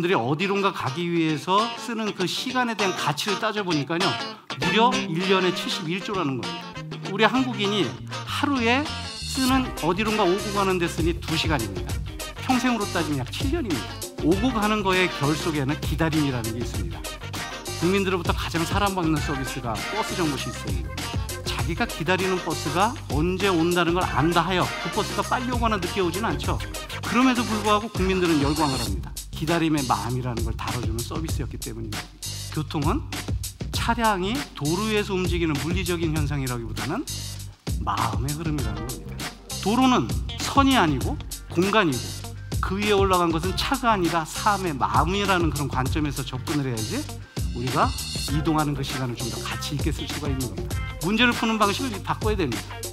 여러분들이 어디론가 가기 위해서 쓰는 그 시간에 대한 가치를 따져보니까요, 무려 1년에 71조라는 겁니다. 우리 한국인이 하루에 쓰는 어디론가 오고 가는 데 쓰니 2시간입니다. 평생으로 따지면 약 7년입니다. 오고 가는 거의 결 속에는 기다림이라는 게 있습니다. 국민들로부터 가장 사랑받는 서비스가 버스 정보 시스템입니다. 자기가 기다리는 버스가 언제 온다는 걸 안다 하여 그 버스가 빨리 오거나 늦게 오지는 않죠. 그럼에도 불구하고 국민들은 열광을 합니다. 기다림의 마음이라는 걸 다뤄주는 서비스였기 때문입니다. 교통은 차량이 도로 위에서 움직이는 물리적인 현상이라기보다는 마음의 흐름이라는 겁니다. 도로는 선이 아니고 공간이고 그 위에 올라간 것은 차가 아니라 삶의 마음이라는 그런 관점에서 접근을 해야지 우리가 이동하는 그 시간을 좀 더 가치 있게 쓸 수가 있는 겁니다. 문제를 푸는 방식을 바꿔야 됩니다.